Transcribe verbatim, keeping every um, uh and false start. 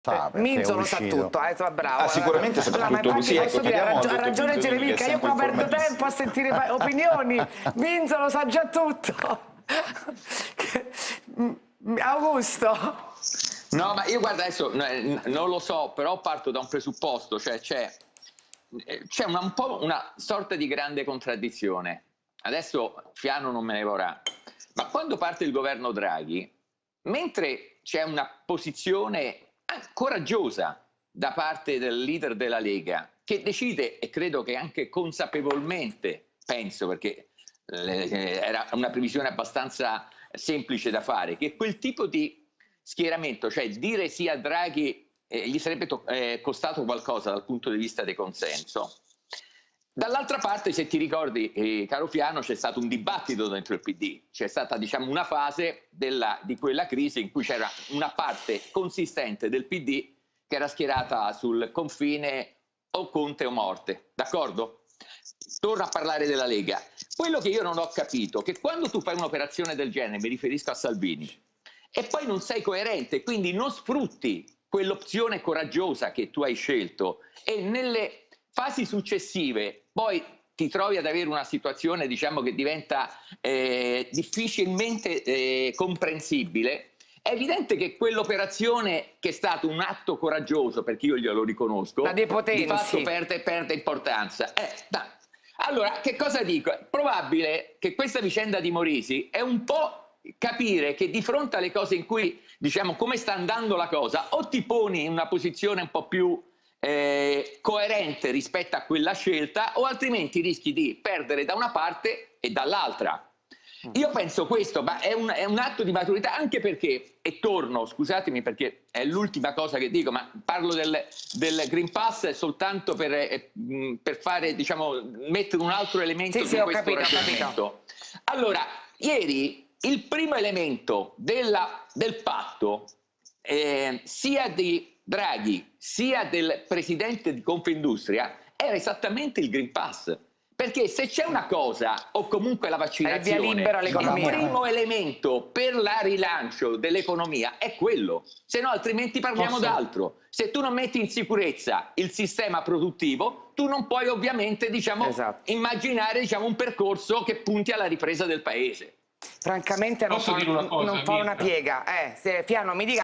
Eh, Minzo lo sa tutto, eh, bravo. Ah, sicuramente sa allora, tutto, ma sì, ecco, posso dire, ha chiediamo al ragione, ha dottor ragione Minzolini, Geremica, che è io qua sempre perdo informatissimo. tempo a sentire opinioni. Minzo lo sa già tutto. Augusto. No, ma io guarda adesso non lo so, però parto da un presupposto, cioè c'è c'è una, un po' una sorta di grande contraddizione. Adesso Fiano non me ne vorrà, ma quando parte il governo Draghi, mentre c'è una posizione coraggiosa da parte del leader della Lega, che decide, e credo che anche consapevolmente, penso, perché era una previsione abbastanza semplice da fare, che quel tipo di schieramento, cioè dire sì a Draghi, eh, gli sarebbe eh, costato qualcosa dal punto di vista del consenso. Dall'altra parte, se ti ricordi, eh, caro Fiano, c'è stato un dibattito dentro il P D, c'è stata, diciamo, una fase della, di quella crisi in cui c'era una parte consistente del P D che era schierata sul confine o Conte o morte, d'accordo? Torno a parlare della Lega. Quello che io non ho capito è che quando tu fai un'operazione del genere, mi riferisco a Salvini, e poi non sei coerente, quindi non sfrutti quell'opzione coraggiosa che tu hai scelto e nelle fasi successive poi ti trovi ad avere una situazione, diciamo, che diventa eh, difficilmente eh, comprensibile, è evidente che quell'operazione, che è stato un atto coraggioso, perché io glielo riconosco, di fatto perde, perde importanza. Eh, da. Allora, che cosa dico? È probabile che questa vicenda di Morisi è un po' capire che di fronte alle cose in cui, diciamo, come sta andando la cosa, o ti poni in una posizione un po' più eh, coerente rispetto a quella scelta, o altrimenti rischi di perdere da una parte e dall'altra. Io penso questo, ma è un, è un atto di maturità, anche perché, e torno, scusatemi perché è l'ultima cosa che dico, ma parlo del, del Green Pass soltanto per, eh, per fare, diciamo, mettere un altro elemento sì, di sì, ho questo capito, ragionamento. Allora, ieri il primo elemento della, del patto, eh, sia di Draghi sia del presidente di Confindustria, era esattamente il Green Pass. Perché se c'è una cosa, o comunque la vaccinazione, il primo elemento per il rilancio dell'economia è quello, se no altrimenti parliamo d'altro. Se tu non metti in sicurezza il sistema produttivo, tu non puoi ovviamente, diciamo, esatto, immaginare, diciamo, un percorso che punti alla ripresa del paese. Francamente non fa, dire una cosa, non fa una piega. Eh, se, Fiano, mi dica.